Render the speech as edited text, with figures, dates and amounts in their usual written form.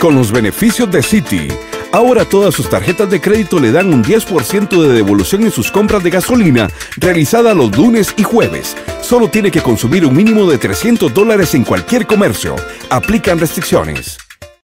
Con los beneficios de Citi, ahora todas sus tarjetas de crédito le dan un 10% de devolución en sus compras de gasolina realizada los lunes y jueves. Solo tiene que consumir un mínimo de $300 en cualquier comercio. Aplican restricciones.